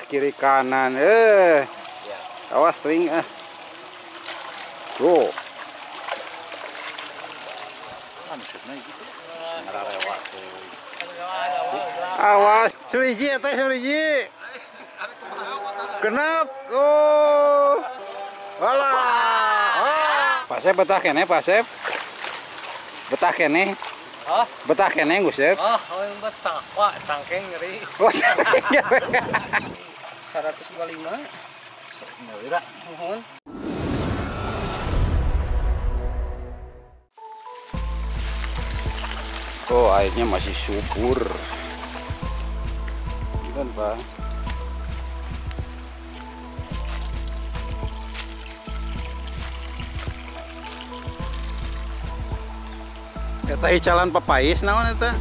kiri kanan. Awas string Tuh. Awas suriji eta suriji. Kenap. Oh. Walah. Pasep betah kene pasep. Betah kene. Oh, betah kene Gusep. Oh, yang betah. Wah, cangkeng ngeri. 125. Nggak mohon. Oh, airnya masih subur. Kan, Pak. Eta icalan papais naon eta?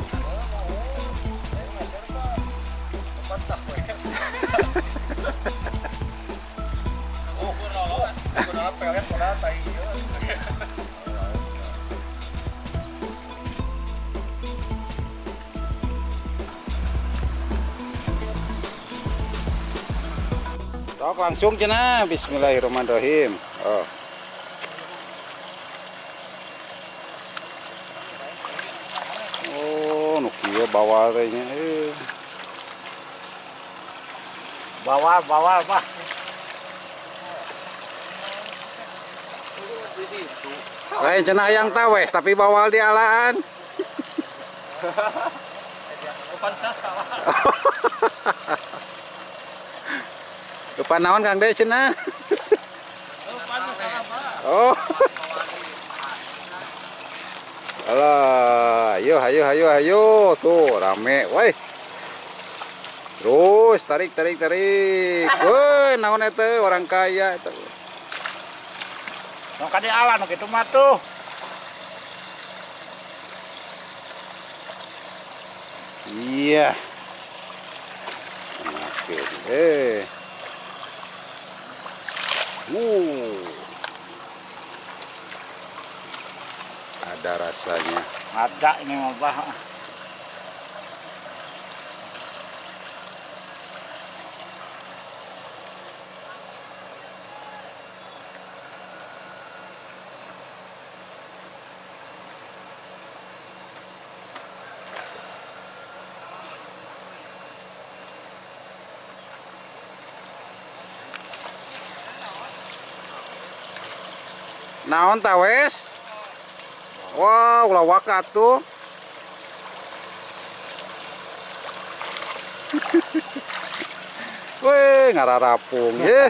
Sok langsung cenah, bismillahirrahmanirrahim. Oh. Oh, nu kieu bawal teh nya. Bawal, Pak. Lain cenah yang tawes tapi bawal di alaan. Bukan salah. Depan naon Kang De cenah? Oh. Alah, ayo. Tuh rame, woi. Terus tarik. Woi, naon eta orang kaya eta. Nong kadi awan kitu mah tuh. Iya. Oke. Ada rasanya. Ada ini mah, Pak. Naon tawes? Wow, lawak atuh. Weh, ngararapung ye.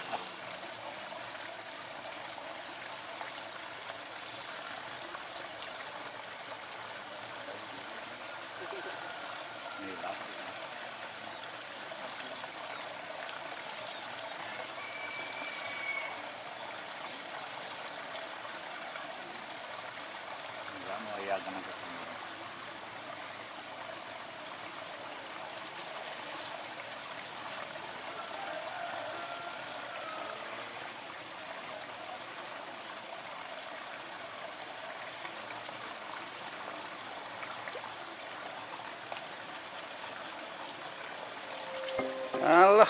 Alah.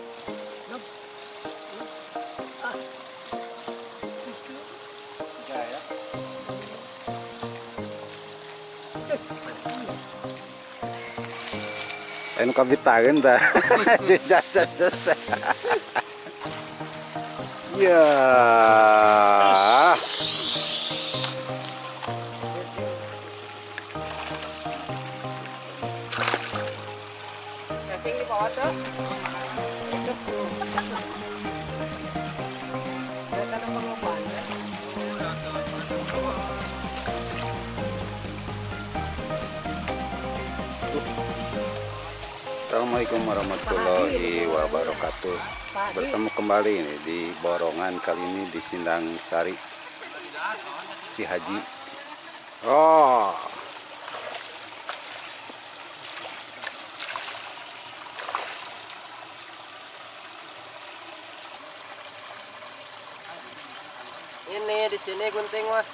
Anu kabitageun tah. Ya. Cacing di bawah tuh. Assalamualaikum warahmatullahi wabarakatuh. Bertemu kembali nih di Borongan, kali ini di Sindang Sari Cihaji. Oh. Ini di sini gunting mah.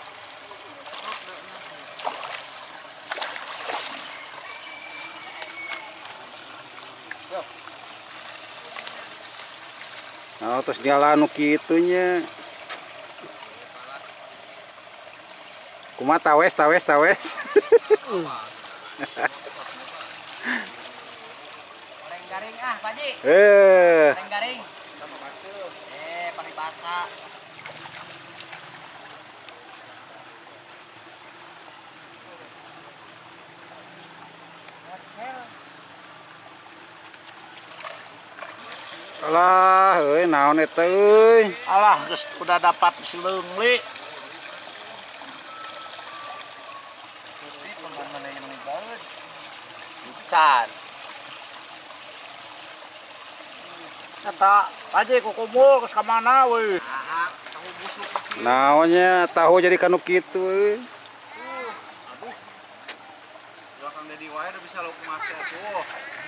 Nah, terus jalan kitunya. Kumaha tawes. Goreng garing Pak Ji. Goreng garing. Paling basah. Alah, naon eta euy. Alah, geus udah dapat sileungli. Can. Eta, aja kukumul ke mana weh? Naonnya tahu jadi kanu kitu euy. Belakang Dedi wae udah bisa lo kemase tuh.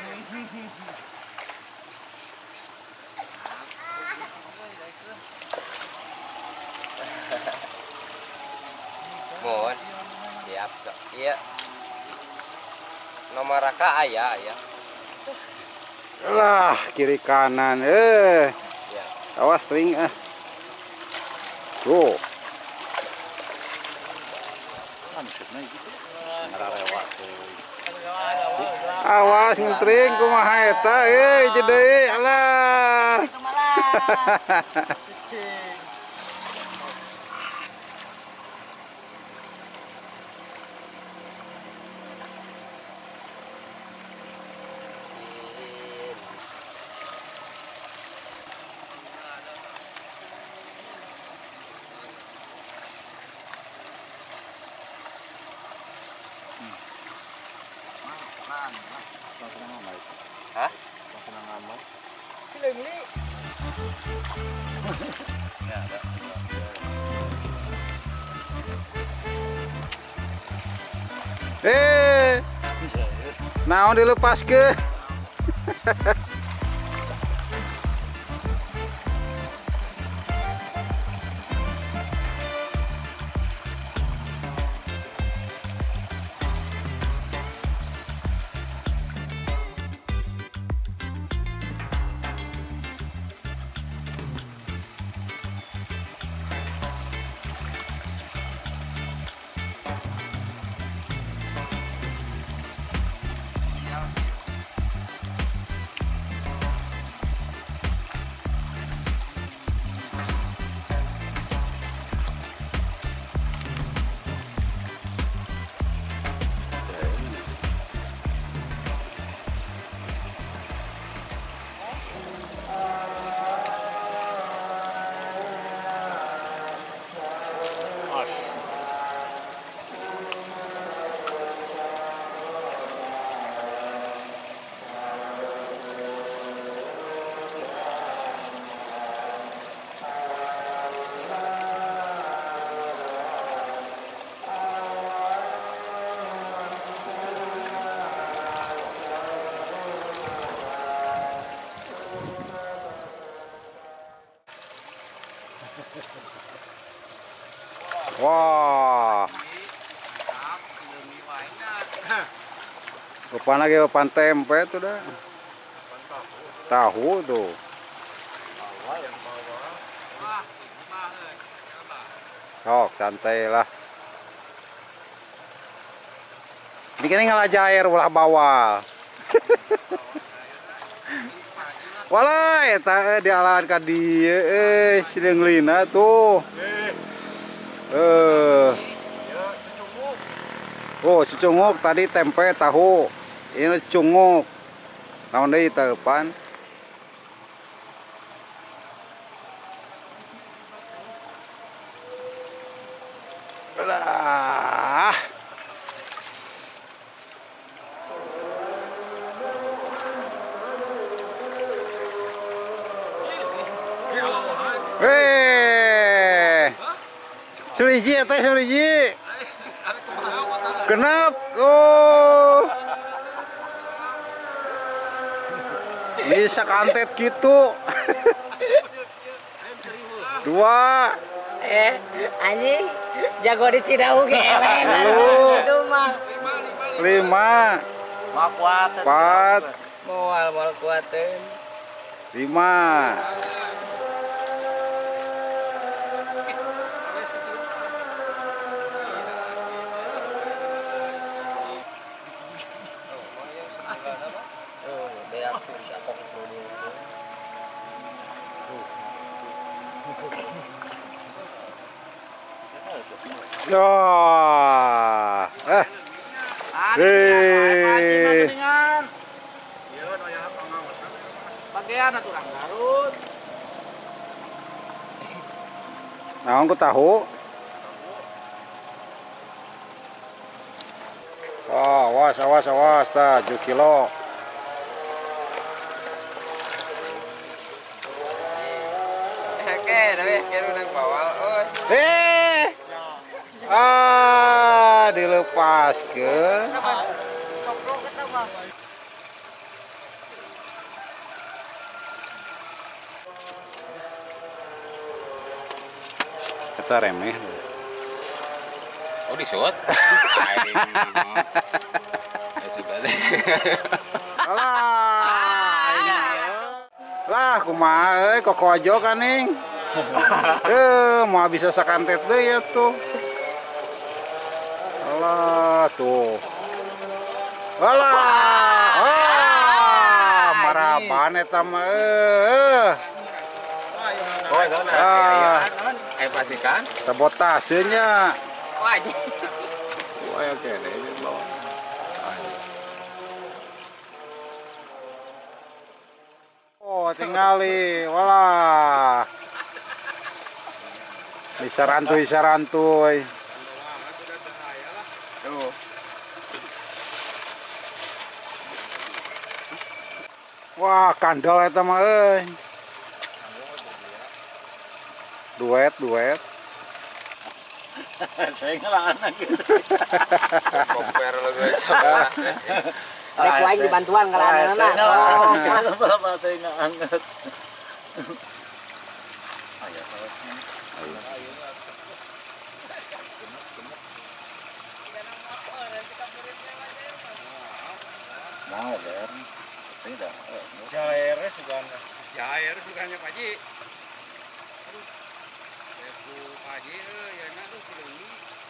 Mohon siap sok. Iya. Nomor raka aya. Alah, kiri kanan Ya. awas ring ah. Tuh. Awas ngentring kumaha eta jadi deui alah. Hah? Sileungli. Naon dilepaskeun? Wah. Rupana ge pan tempe tuh dah. Tahu tuh. Sok santai lah. Ini kan ngalajair ulah bawah. Walah eta dialahan ka dieu sileunglina tuh. Oh, cucunguk tadi tempe tahu. Ini cunguk. Naon deui teupan? Lah. Suriji eta suriji. Kenap? Oh. Bisa kantet gitu. Dua. Anjing jago di Cidahu ge elenan. Itu mah. 5. Mau kuat. 4. Moal kuateun. 5. Ya. Dengan Iya, no ya pengawasan. bagian aturan Garut. Naon ku tahu. Oh, awas tah 7 kilo. Oke, tapi kira nang bawal. Dilepaskeun. Kita remeh. Oh, disut. Alah, ini lah kumaha euy kokojo kaning. Mau bisa sakantet deui ya tuh. Alah tuh. Alah. Maraban eta mah Pastikan. sabotaseunnya. Wah, oke deh. Oh, tingali, walah. Disarantuy. Tuh. Wah, kandal eta mah euy. Duet. Saya ngelaan gitu. Komper lo gue coba. Rek lain dibantuan ngelarang anak. Berapa teh nggak angkat. Mau ber. Tidak. Jair sugan. Jair sukanya Pak Ji. Aduh. Aku Pak Ji ya na tuh sileungi.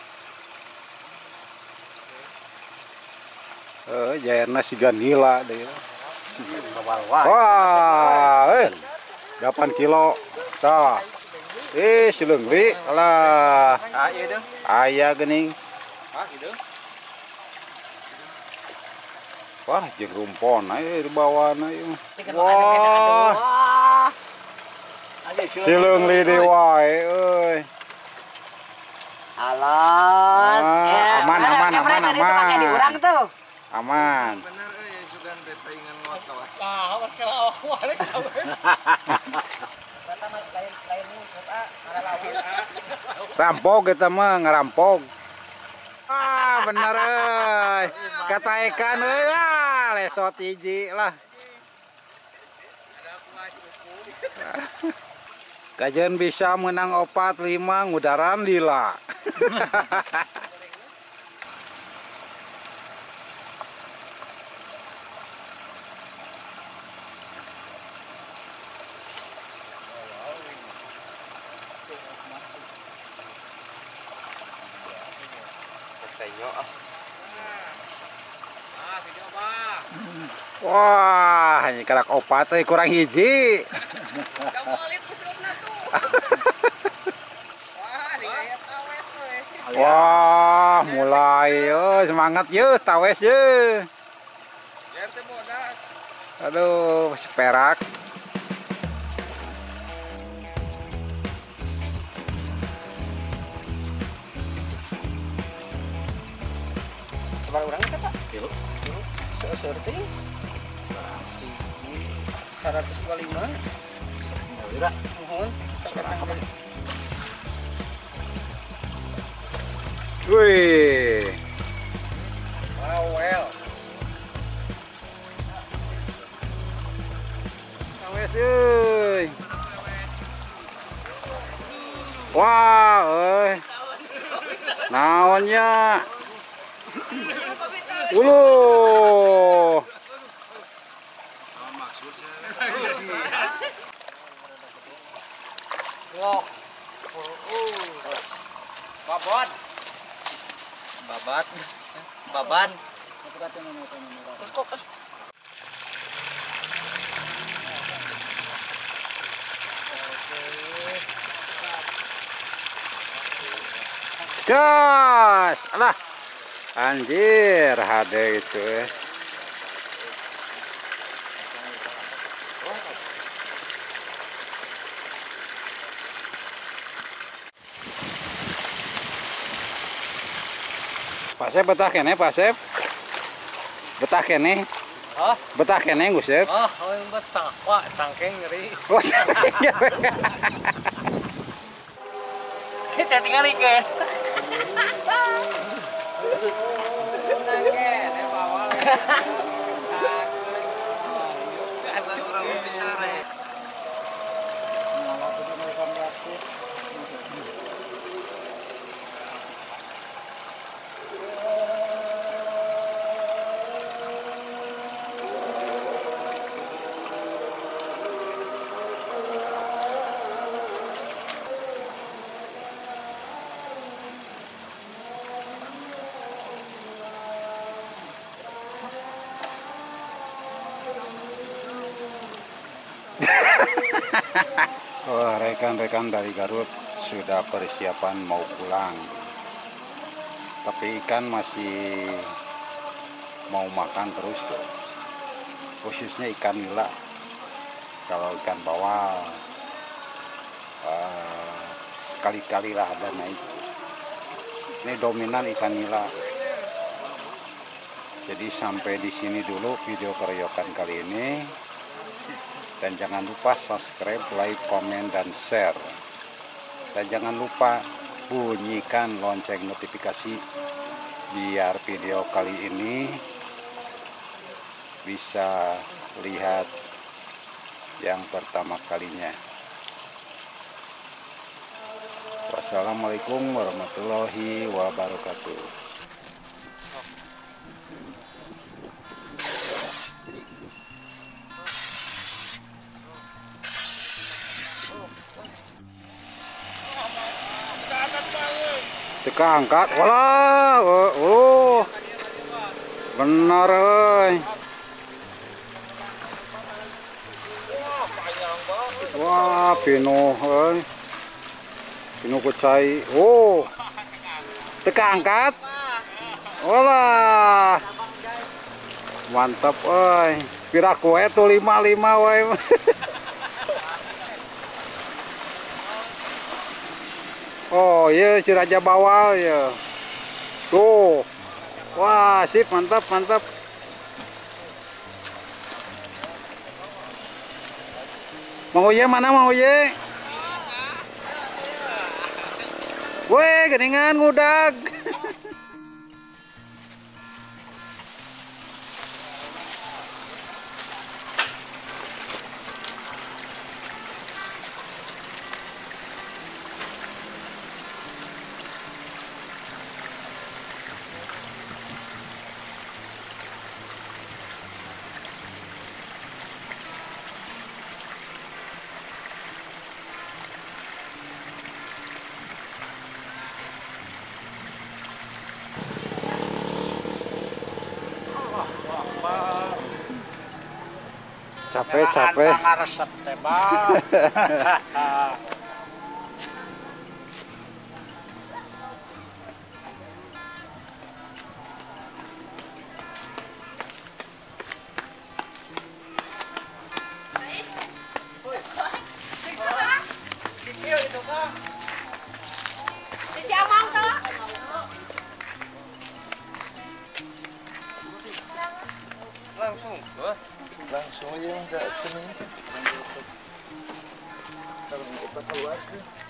Jairna siga nila deh. Wah, 8 kilo. Tah. Sileungli. Alah. Ieu deh. Aya geuning. Gitu. Wah, jeung rumpon aya di bawana ieu. Wah. Sileungli deui wae euy. Alon. Aman. Pakai di urang tuh. Aman. Bener sugan teh paingan ngoto. Rampok kita mah ngerampok. Bener euy. Kataekan euy lesot hiji lah. Kajian bisa menang 4-5 ngudaran lila. Wah, ini kerak opat kurang hiji. Wah, mulai semangat yuk, tawes yuk. Aduh, seperak. Sebar urang kita, Pak? Kilo. Seurti. 125. Udah. Mohon. Wih. Well. Tawes euy. Wah, euy. Naonnya? Uluh. Baban. Gas, alah, anjir, ada itu. Pak Sep betah kene, Pak Sep. Betah kene. Hah? Betah kene, Gus Sep. Oh, yang betah, Pak, cangkeng ngeri. Oh, Kita tinggal ikan. Cangkeng, bawah. Ada orang besar ya. oh, rekan-rekan dari Garut sudah persiapan mau pulang. Tapi ikan masih mau makan terus tuh. Khususnya ikan nila. Kalau ikan bawal sekali-kali lah ada naik. Ini dominan ikan nila. Jadi sampai di sini dulu video keroyokan kali ini. Dan jangan lupa subscribe, like, komen, dan share. Dan jangan lupa bunyikan lonceng notifikasi biar video kali ini bisa lihat yang pertama kalinya. Wassalamualaikum warahmatullahi wabarakatuh. Teka angkat, walah, oh, benar, wah, pino, pino kucai, oh, teka angkat, walah, mantap, pira kue tuh 5, woi. Oh iya, si raja bawal ya. Tuh. Wah, sip, mantap, mantap. Mang Uye mana, Mang Uye? Weh, geningan ngudag. Capek. Ngaresep teh, Bang. Langsung aja enggak sini. Kalau kita keluar ke